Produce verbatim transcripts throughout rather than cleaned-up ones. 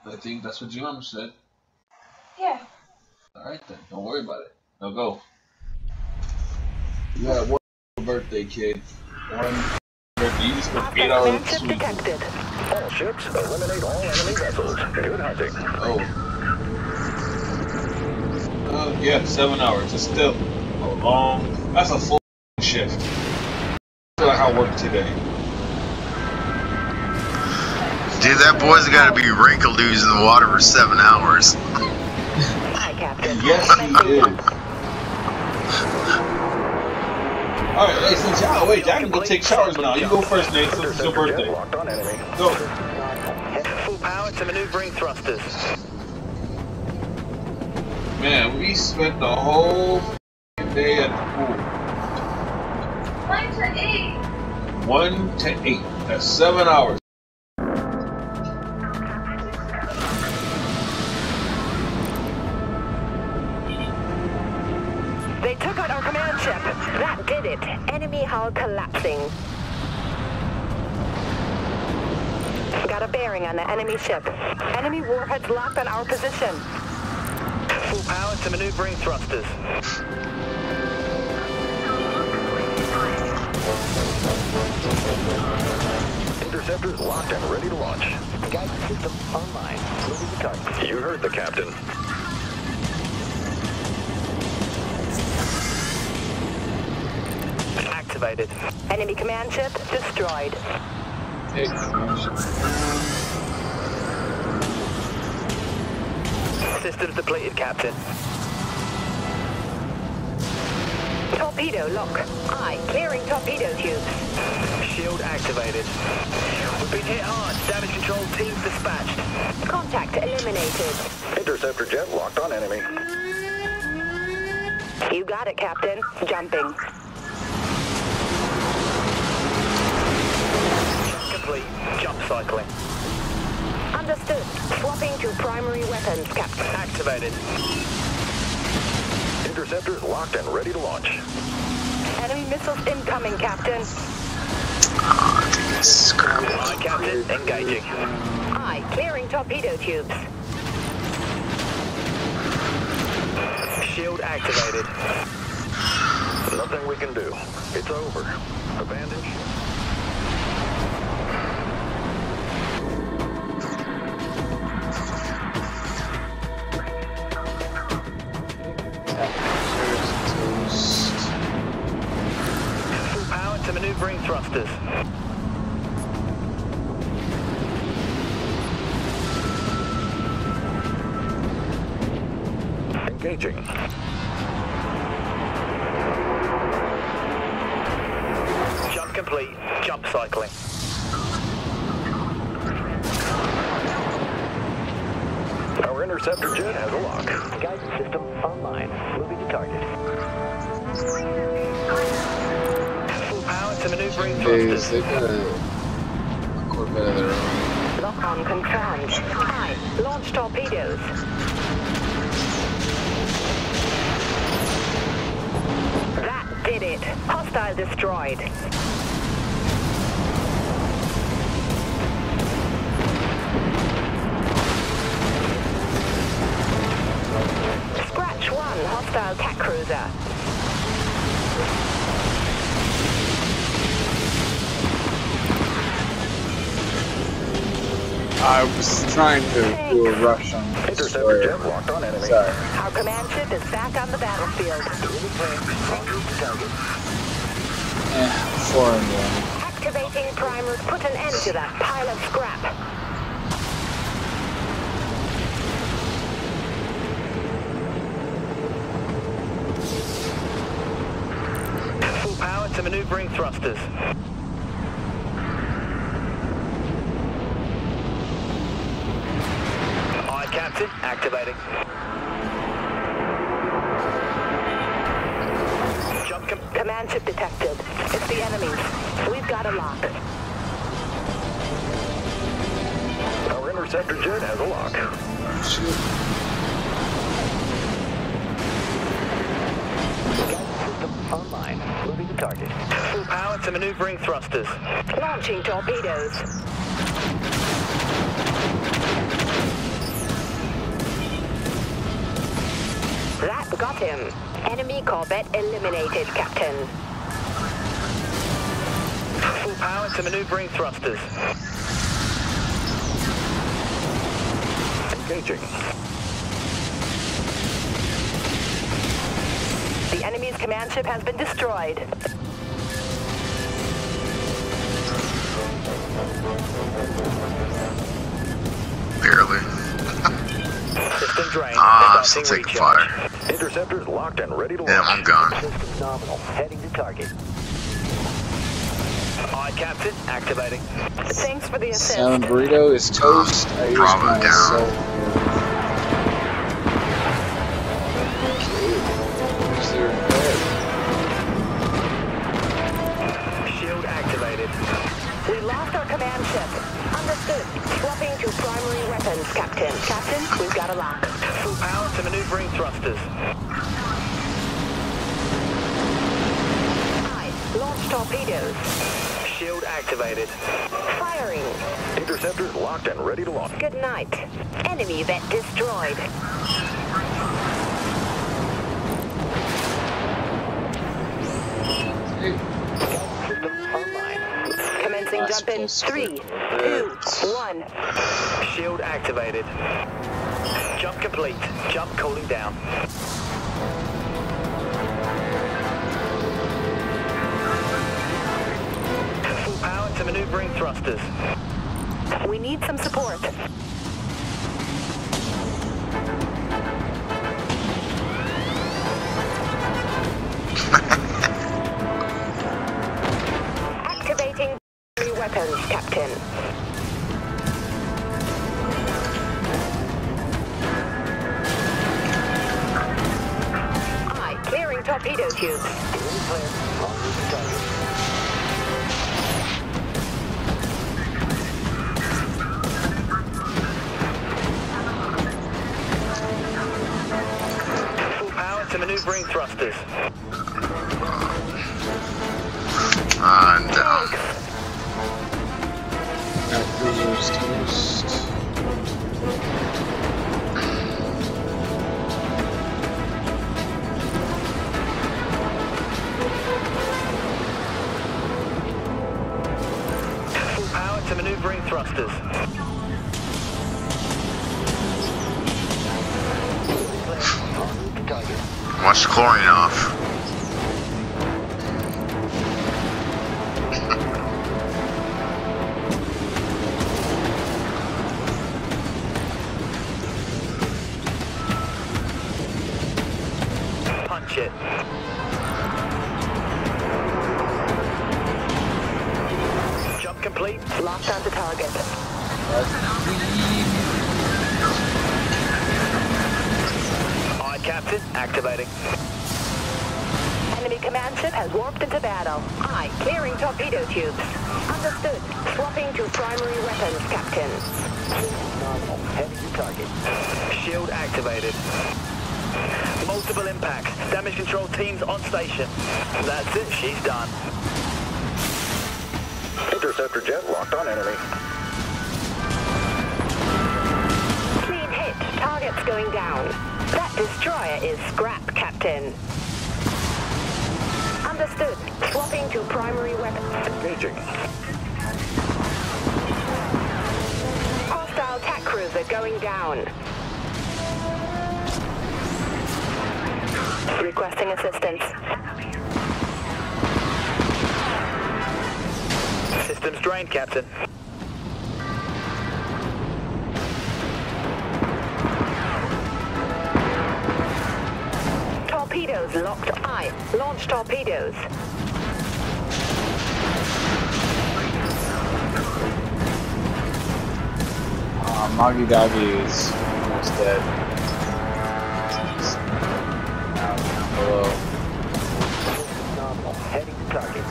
I think that's what your mom said. Yeah. Alright then, don't worry about it. Now go. You got one birthday, kid. One birthday. You just got eight hours of sleep. Detected. All ships, eliminate all enemy vessels. Good hunting. Oh. Oh, yeah, seven hours. It's still a long. That's a full shift. I feel like I worked today. Dude, that boy's gotta be wrinkle-doos in the water for seven hours. Hi, Captain. Yes, he is. Alright, hey, since y'all, wait, y'all can go take showers now. You go first, Nate, since it's your birthday. Go. Full power to maneuvering thrusters. Man, we spent the whole day at the pool. One to eight. One to eight. That's seven hours. They took out our command ship. That did it. Enemy hull collapsing. Got a bearing on the enemy ship. Enemy warheads locked on our position. Full power to maneuvering thrusters. Interceptors locked and ready to launch. Guidance system online. Moving the target. You heard the captain. Activated. Enemy command ship destroyed. Hey, command ship. Systems depleted, Captain. Torpedo lock. I clearing torpedo tubes. Shield activated. We've been hit hard. Damage control teams dispatched. Contact eliminated. Interceptor jet locked on enemy. You got it, Captain. Jumping. Complete. Jump cycling. Understood. Swapping to primary weapons, Captain. Activated. Interceptors locked and ready to launch. Enemy missiles incoming, Captain. Oh, scrap. Aye, Captain. Engaging. Aye, clearing torpedo tubes. Shield activated. Nothing we can do. It's over. Abandon ship. Full power to maneuvering thrusters. Engaging. Jump complete. Jump cycling. Our interceptor jet has a lock. Guidance system online. Moving to target. Full power to maneuvering thrusters. They got a Corvette of their own. Lock on confirmed. Aye. Launch torpedoes. That did it. Hostile destroyed. Scratch one hostile attack cruiser. I was trying to do a rush on the Interceptor jet locked on enemy. Sorry. Our command ship is back on the battlefield. Eh, four and one. Activating primers. Put an end to that pile of scrap. Full power to maneuvering thrusters. Aye, Captain. Activating. Jump com command ship detected. It's the enemy. We've got a lock. Our interceptor jet has a lock. Shoot. System online. Moving to target. Full power to maneuvering thrusters. Launching torpedoes. That got him. Enemy Corvette eliminated, Captain. Full power to maneuvering thrusters. Engaging. The enemy's command ship has been destroyed. Barely. System drained. Ah, I'm still Starting taking recharge. fire. Interceptors locked and ready to Damn, launch. I'm gone. System nominal. Heading to target. Aye, Captain. Activating. Thanks for the assist. Salmon burrito is toast. I use Bravo my down. cell. Where's their bed? Shield activated. We lost our command ship. Understood. Swapping to primary weapons, Captain. Captain, we've got a lock. Full power to maneuvering thrusters. Aye. Launch torpedoes. Shield activated. Firing. Interceptors locked and ready to launch. Good night. Enemy vet destroyed. Hey, System online. Commencing That's jump in supposed to three, be two, good. one. Shield activated. Jump complete. Jump cooling down. Full power to maneuvering thrusters. We need some support. Activating weapons, Captain. Aye, clearing torpedo tubes. Full power to maneuvering thrusters. I'm down. that cruiser's toast. Full power to maneuvering thrusters. Watch the chlorine off. Punch it. Jump complete. Locked onto target. Aye, Captain. Activating. Enemy command ship has warped into battle. Aye, clearing torpedo tubes. Understood. Swapping to primary weapons, Captain. Nominal. Heading to target. Shield activated. Multiple impacts. Damage control teams on station. That's it. She's done. Interceptor jet locked on enemy. Clean hit. Target's going down. That destroyer is scrap, Captain. Understood. Swapping to primary weapons. Engaging. Hostile attack cruiser going down. Requesting assistance. Systems drained, Captain. Torpedoes locked. Aye. Launch torpedoes. Uh, Moggy Doggy is almost dead. He's now down below. Nominal. Heading to target.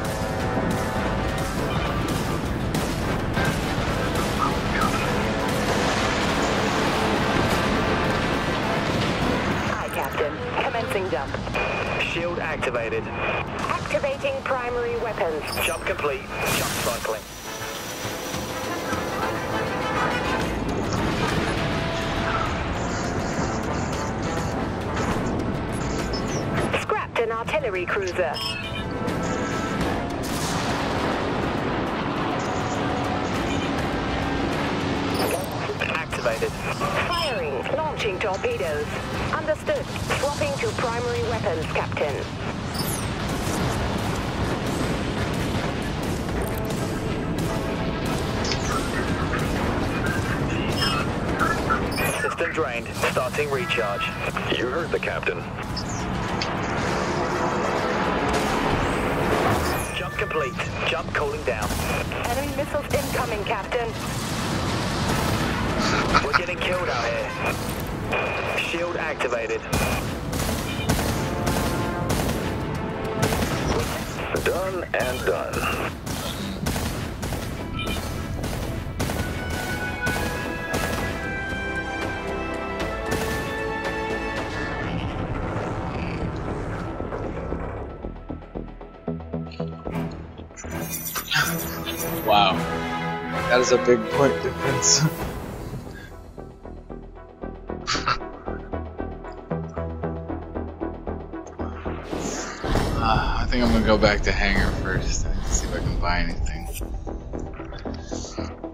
Aye, Captain. Commencing jump. Shield activated. Activating primary weapons. Jump complete. Jump cycling. an artillery cruiser. Activated. Firing. Launching torpedoes. Understood. Swapping to primary weapons, Captain. System drained. Starting recharge. You heard the captain. Jump complete. Jump cooling down. Enemy missiles incoming, Captain. We're getting killed out here. Shield activated. Done and done. Wow. That is a big point difference. uh, I think I'm gonna go back to hangar first and see if I can buy anything.